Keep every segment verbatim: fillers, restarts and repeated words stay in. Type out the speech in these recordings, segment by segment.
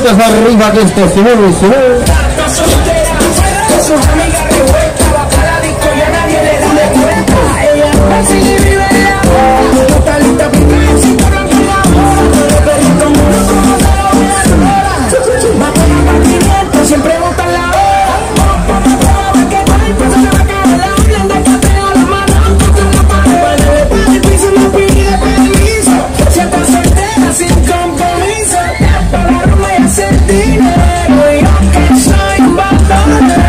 manitas arriba que esto se mueve y se mueve. Sus amigas revueltas, va para la disco y a nadie le da de cuenta. Ella así vive la hora, no está lista para que se corran con la hora. Pero perrito mundo como se lo ve a la hora. Va con el partimiento, siempre botan la hora. Va que va y pues se le va a caer la orden de cateo a la mano. Contra la pared, para el piso no pide permiso. Si estás soltera sin compromiso, para la rumba y hacer dinero. Y yo que soy un bandolero.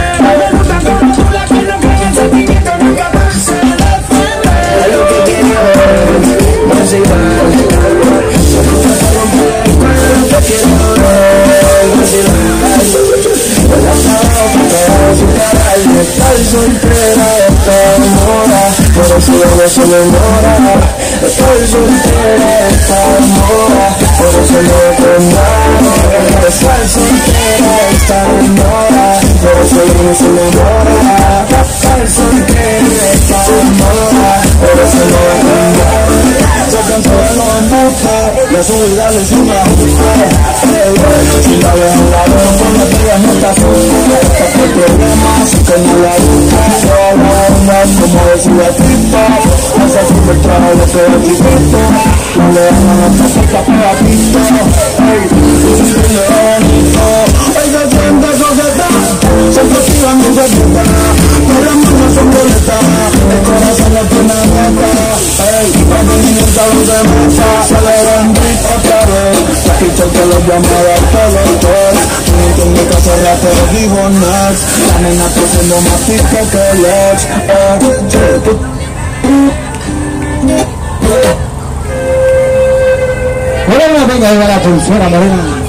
Estar soltera, estar mora, por eso no se enamora. Estar soltera, estar mora, por eso no te enamora. Estar soltera, estar mora, por eso no se enamora. Estar soltera, estar mora, por eso no te enamora. Sacan todos los embustes, la subida le encima si la ves en la veo con la tía no te asusta. Este problema así que no la busca. Solo andas como decía Tito. No se sube el traje de todo chiquito. No le dan a esta puta pegatito. Ey, se siente bonito. Ey, se siente sociedad. Se cultivan y se pintan. Pero las manos son violetas. El corazón no tiene meta. Ey, cuando el niño está donde meta. Se le bendito otra vez. La picha que lo llama de pelotor. En mi casa rapero dijo next. La nena está haciendo más pico que Lex. Morena, venga, venga la pulsera, Morena.